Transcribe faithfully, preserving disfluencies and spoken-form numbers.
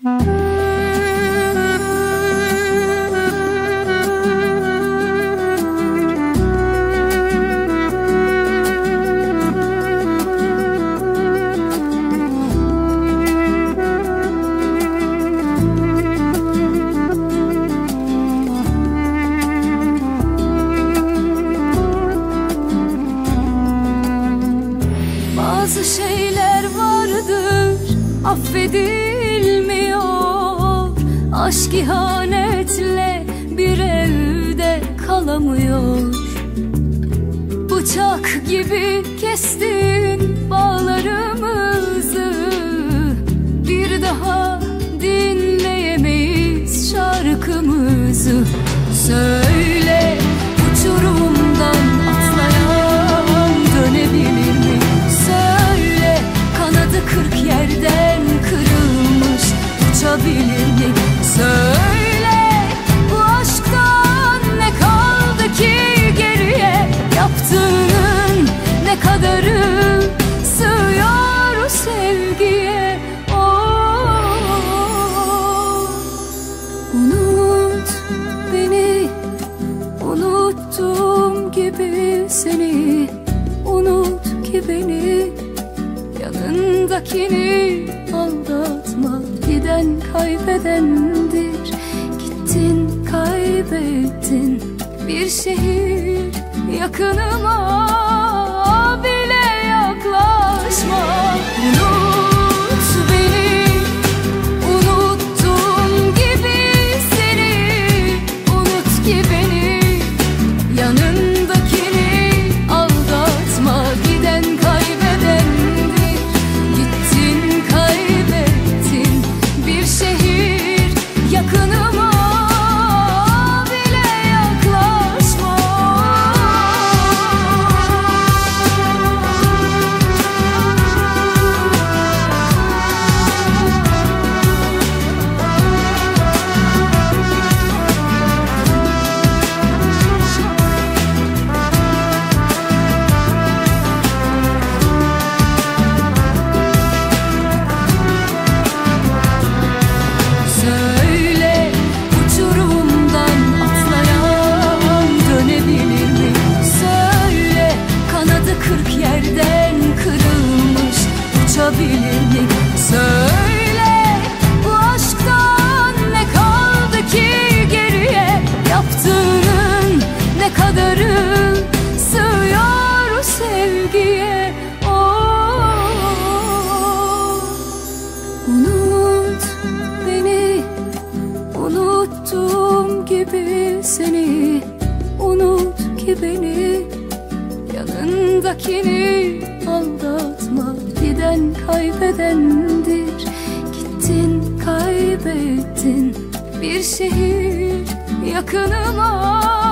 Bazı şeyler vardır, affedilmiyor. Aşk ihanetle bir evde kalamıyor. Bıçak gibi kestin bağlarımızı, bir daha dinleyemeyiz şarkımızı. Söyle, uçurumdan atlayan dönebilir mi? Söyle, kanadı kırk yerden kırılmış uçabilir mi? Söyle, bu aşktan ne kaldı ki geriye? Yaptığının ne kadarı sığıyor sevgiye? Oh, unut beni, unuttuğum gibi seni. Unut ki beni, yanındakini aldatma. Giden kaybedendir, gittin kaybettin. Bir şehir yakınıma bile yaklaşma. Unut beni, unuttuğum gibi seni. Unut ki beni, yanındakini aldatma. Giden kaybedendir, gittin kaybettin. Bir şehir yakınıma bile yaklaşma. Söyle, uçurumdan atlayan dönebilir mi? Söyle, kanadı kırk yerden kırılmış uçabilir mi? Söyle, bu aşktan ne kaldı ki geriye? Yaptığının ne kadarı sığıyor sevgiye? Oh, unut beni, unuttuğum gibi seni. Unut ki beni, yanındakini aldatma. Giden kaybedendir, gittin kaybettin. Bir şehir yakınıma